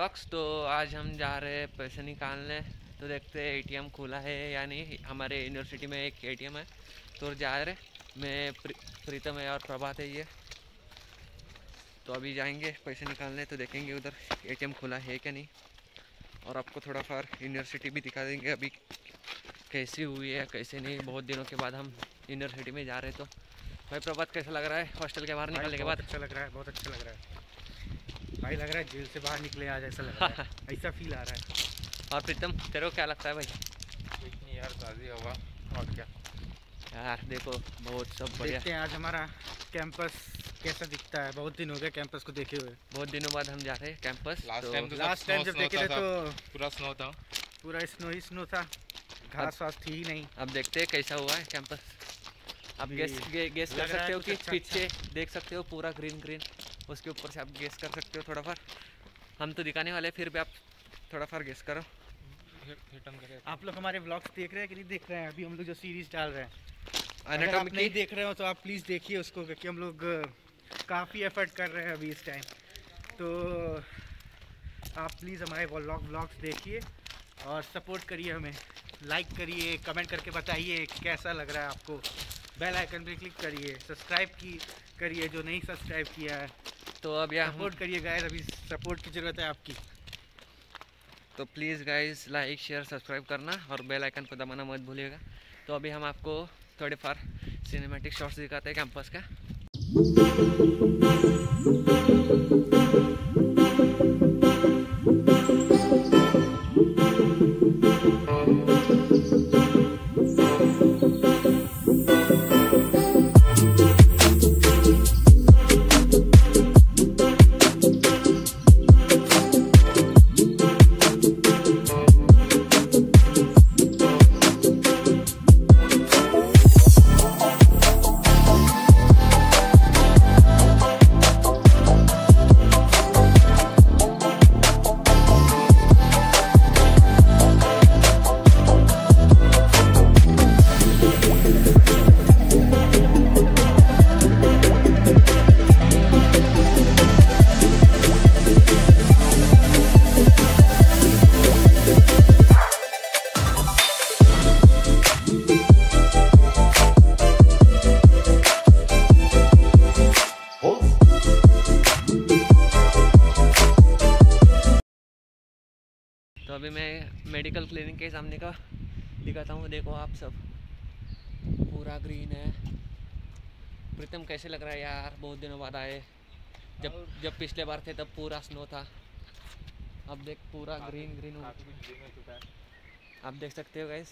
Vlogs. तो आज हम जा रहे हैं पैसे निकालने, तो देखते हैं एटीएम खुला है या नहीं। हमारे यूनिवर्सिटी में एक एटीएम है तो जा रहे, मैं प्रीतम है और प्रभात है ये। तो अभी जाएंगे पैसे निकालने, तो देखेंगे उधर एटीएम खुला है क्या नहीं, और आपको थोड़ा फार यूनिवर्सिटी भी दिखा देंगे अभी कैसी हुई है कैसे नहीं। बहुत दिनों के बाद हम यूनिवर्सिटी में जा रहे। तो भाई प्रभात कैसा लग रहा है हॉस्टल के बाहर निकलने के बाद? अच्छा लग रहा है, बहुत अच्छा लग रहा है भाई। लग रहा है जेल से बाहर निकले आज, ऐसा लग रहा है ऐसा फील आ रहा है। और प्रीतम तेरे को क्या लगता है भाई? कुछ नहीं यार, ताज़ी हवा और क्या यार देखो बहुत सब बढ़िया। देखते हैं आज हमारा कैंपस कैसा दिखता है। बहुत दिन हो गए कैंपस को देखे हुए, बहुत दिनों बाद हम जा रहे हैं कैंपस। लास्ट टाइम जब देखे थे तो पूरा स्नो था, पूरा स्नो ही स्नो था, घास वास थी ही नहीं। अब देखते हैं कैसा हुआ है कैंपस। आप गेस कर सकते हो कि पीछे देख सकते हो पूरा ग्रीन ग्रीन, उसके ऊपर से आप गेस कर सकते हो थोड़ा फार। हम तो दिखाने वाले, फिर भी आप थोड़ा फार गेस करो। आप लोग हमारे व्लॉग्स देख रहे हैं कि नहीं देख रहे हैं? अभी हम लोग जो सीरीज डाल रहे हैं, अगर आप एनाटॉमी नहीं देख रहे हो तो आप प्लीज़ देखिए उसको, क्योंकि हम लोग काफ़ी एफर्ट कर रहे हैं अभी इस टाइम। तो आप प्लीज़ हमारे व्लॉग्स देखिए और सपोर्ट करिए हमें, लाइक करिए, कमेंट करके बताइए कैसा लग रहा है आपको। बेल आइकन पे क्लिक करिए, सब्सक्राइब करिए जो नहीं सब्सक्राइब किया है। तो अब यहाँ सपोर्ट करिए गाइस, अभी सपोर्ट की ज़रूरत है आपकी। तो please guys like share subscribe करना और बेल आइकन को दबाना मत भूलिएगा। तो अभी हम आपको थोड़े फार सिनेमैटिक शॉट्स दिखाते हैं कैंपस का। तो अभी मैं मेडिकल क्लिनिक के सामने का दिखाता हूँ। देखो आप सब, पूरा ग्रीन है। प्रीतम कैसे लग रहा है यार? बहुत दिनों बाद आए, जब पिछले बार थे तब पूरा स्नो था। अब देख पूरा ग्रीन ग्रीन हो चुका है, आप देख सकते हो गाइस।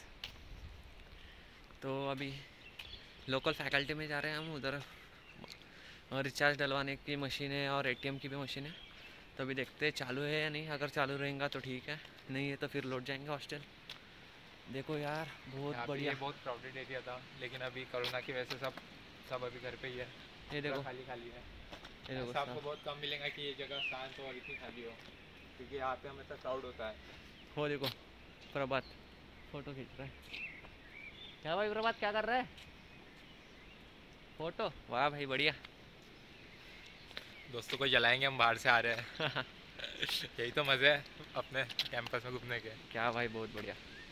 तो अभी लोकल फैकल्टी में जा रहे हैं हम उधर, और रिचार्ज डलवाने की मशीन है और एटीएम की भी मशीन है। तो अभी देखते हैं चालू है या नहीं। अगर चालू रहेगा तो ठीक है, नहीं है तो फिर लौट जाएंगे हॉस्टल। देखो यार बहुत बढ़िया, बहुत क्राउडेड एरिया था, लेकिन अभी कोरोना की वजह से सब अभी घर पे ही है। ये देखो खाली खाली है। ये देखो आपको बहुत कम मिलेगा कि ये जगह शांत हो और इतनी खाली हो, क्योंकि यहाँ पे हमेशा क्राउड होता है। हो देखो प्रभात फोटो खींच रहा है। क्या भाई प्रभात क्या कर रहा है? फोटो, वाह भाई बढ़िया। दोस्तों को जलाएंगे, हम बाहर से आ रहे हैं। यही तो मज़े है अपने कैंपस में घूमने के। क्या भाई बहुत बढ़िया।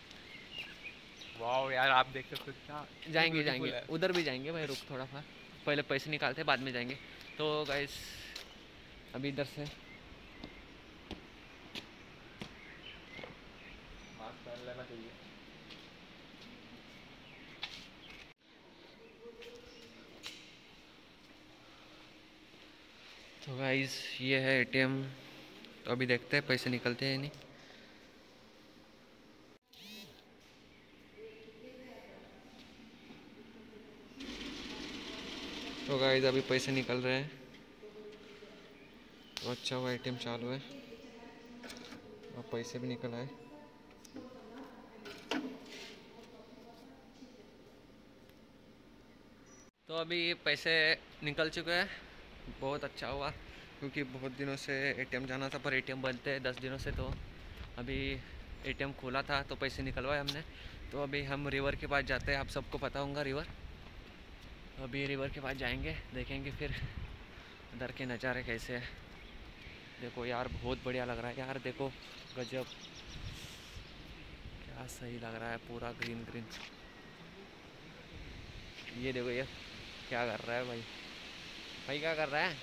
वाह यार आप देख सकते हो, जाएंगे उधर भी जाएंगे भाई। रुक थोड़ा सा, पहले पैसे निकालते बाद में जाएंगे। तो गाइस अभी इधर से मास्क पहन लेना चाहिए। तो गाइस ये है एटीएम। तो अभी देखते हैं पैसे निकलते हैं नहीं। तो गाइस अभी पैसे निकल रहे हैं। तो अच्छा हुआ एटीएम चालू है और पैसे भी निकल आए। तो अभी पैसे निकल चुके हैं, बहुत अच्छा हुआ, क्योंकि बहुत दिनों से एटीएम जाना था पर एटीएम बंद थे 10 दिनों से। तो अभी एटीएम खोला था तो पैसे निकलवाए हमने। तो अभी हम रिवर के पास जाते हैं, आप सबको पता होगा रिवर। अभी रिवर के पास जाएंगे, देखेंगे फिर उधर के नज़ारे कैसे हैं। देखो यार बहुत बढ़िया लग रहा है यार, देखो गजब, क्या सही लग रहा है, पूरा ग्रीन ग्रीन। ये देखो ये क्या कर रहा है भाई, भाई क्या कर रहा है?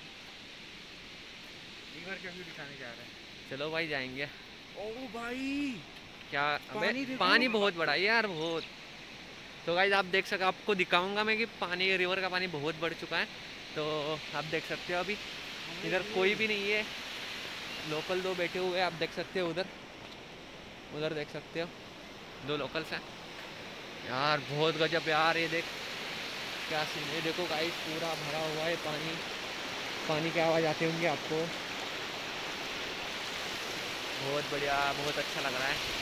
रिवर का व्यू दिखाने जा रहा है। चलो भाई जाएंगे। ओ भाई क्या? अबे पानी देखो। पानी बहुत बड़ा है यार, बहुत। तो गाइस आप देख सकते, आपको दिखाऊंगा मैं कि पानी, रिवर का पानी बहुत बढ़ चुका है। तो आप देख सकते हो अभी इधर कोई भी नहीं है, लोकल दो बैठे हुए हैं, आप देख सकते हो उधर, उधर देख सकते हो 2 लोकल्स हैं यार। बहुत गजब यार, ये देख क्या सीन है, देखो गाइस पूरा भरा हुआ है पानी, पानी की आवाज़ आती होंगी आपको। बहुत बढ़िया, बहुत अच्छा लग रहा है।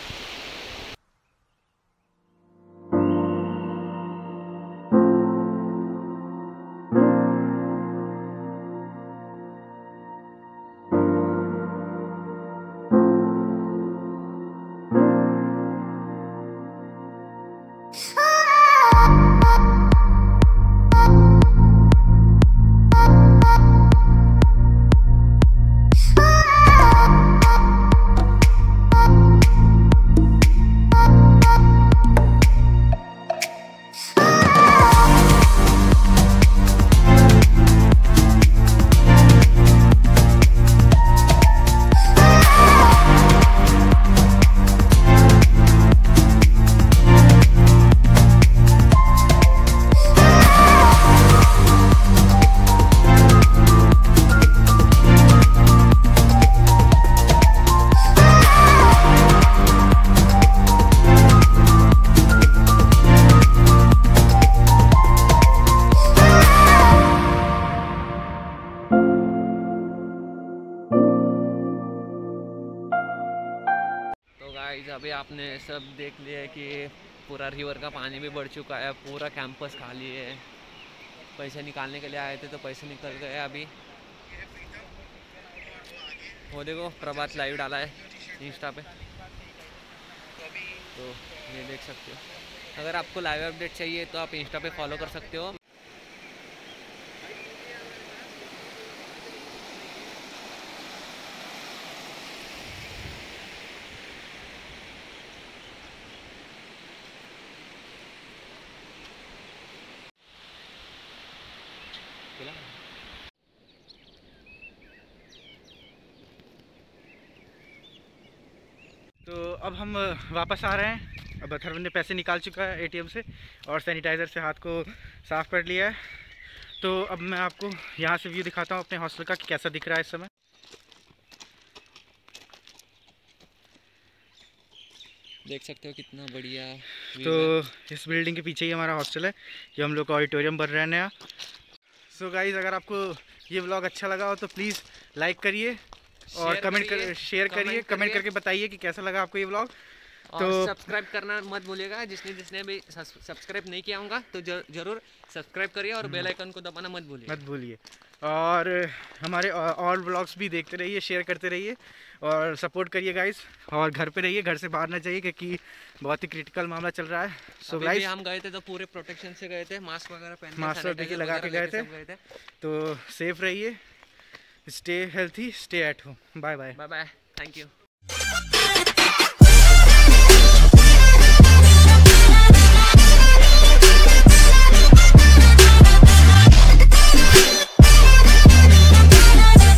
गाइस अभी आपने सब देख लिया है कि पूरा रिवर का पानी भी बढ़ चुका है, पूरा कैंपस खाली है। पैसे निकालने के लिए आए थे तो पैसे निकल गए अभी। वो देखो प्रभात लाइव डाला है इंस्टा पे, तो ये देख सकते हो। अगर आपको लाइव अपडेट चाहिए तो आप इंस्टा पे फॉलो कर सकते हो। तो अब हम वापस आ रहे हैं। अब अथर्व ने पैसे निकाल चुका है एटीएम से और सैनिटाइज़र से हाथ को साफ़ कर लिया है। तो अब मैं आपको यहाँ से व्यू दिखाता हूँ अपने हॉस्टल का कि कैसा दिख रहा है इस समय। देख सकते हो कितना बढ़िया। तो इस बिल्डिंग के पीछे ही हमारा हॉस्टल है, ये हम लोग का ऑडिटोरियम बन रहा है नया। सो गाइज़ अगर आपको ये व्लॉग अच्छा लगा हो तो प्लीज़ लाइक करिए और शेयर करिए, कमेंट करके बताइए कि कैसा लगा आपको ये व्लॉग। तो सब्सक्राइब करना मत भूलिएगा, जिसने भी सब्सक्राइब नहीं किया होगा तो जरूर सब्सक्राइब करिए और बेल आइकन को दबाना मत भूलिए। और हमारे और व्लॉग्स भी देखते रहिए, शेयर करते रहिए और सपोर्ट करिए गाइस। और घर पे रहिए, घर से बाहर ना जाइए क्योंकि बहुत ही क्रिटिकल मामला चल रहा है। सो गाइस हम गए थे तो पूरे प्रोटेक्शन से गए थे, मास्क वगैरह पहन के, मास्क देखिए लगा के गए थे। तो सेफ रहिए, stay healthy, stay at home. Bye bye. Thank you.